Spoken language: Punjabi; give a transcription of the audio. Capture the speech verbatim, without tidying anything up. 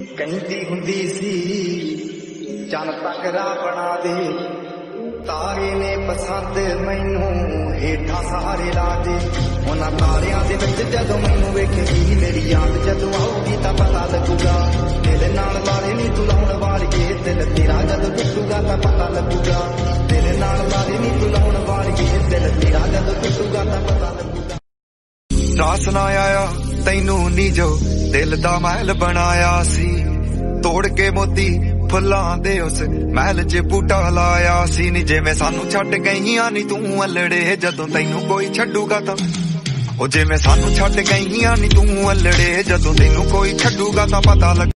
ਕਹਿੰਦੀ ਹੁੰਦੀ ਸੀ ਚੰਨ ਤੱਕਰਾ ਬਣਾ ਦੇ, ਤਾਰੇ ਨੇ ਪਸੰਦ ਮੈਨੂੰ ਹੇਠਾਂ ਸਾਰੇ ਲਾ ਦੇ। ਉਹਨਾਂ ਤਾਰਿਆਂ ਦੇ ਵਿੱਚ ਜਦੋਂ ਮੈਨੂੰ ਵੇਖੇਗੀ, ਮੇਰੀ ਯਾਦ ਜਦੋਂ ਆਊਗੀ ਤਾਂ ਪਤਾ ਲੱਗੂਗਾ। ਦਿਲ ਨਾਲ ਲਾਰੇ ਨੀ ਤੂੰ ਲਾਉਣ ਵਾਲੀਏ, ਦਿਲ ਤੇਰਾ ਜਦੋਂ ਟੁੱਟੂਗਾ ਤਾਂ ਪਤਾ ਲੱਗੂਗਾ। ਦਿਲ ਨਾਲ ਲਾਰੇ ਨੀ ਤੂੰ ਲਾਉਣ ਵਾਲੀਏ, ਦਿਲ ਤੇਰਾ ਜਦੋਂ ਟੁੱਟੂਗਾ ਤਾਂ ਪਤਾ ਲੱਗੂਗਾ। ਰਾਸ ਨਾ ਆਇਆ ਤੈਨੂੰ ਨੀ ਜੋ ਦਿਲ ਦਾ ਮਹਿਲ ਬਣਾਇਆ ਸੀ, ਤੋੜ ਕੇ ਮੋਤੀ ਫੁੱਲਾਂ ਦੇ ਉਸ ਮਹਿਲ 'ਚ ਬੂਟਾ ਲਾਇਆ ਸੀ। ਨੀ ਜਿਵੇਂ ਸਾਨੂੰ ਛੱਡ ਗਈਆਂ ਨੀ ਤੂੰ ਅਲੜੇ, ਜਦੋਂ ਤੈਨੂੰ ਕੋਈ ਛੱਡੂਗਾ ਤਾਂ ਉਹ ਜਿਵੇਂ ਸਾਨੂੰ ਛੱਡ ਗਈਆਂ ਨੀ ਤੂੰ ਅਲੜੇ, ਜਦੋਂ ਤੈਨੂੰ ਕੋਈ ਛੱਡੂਗਾ ਤਾਂ ਪਤਾ ਲੱਗ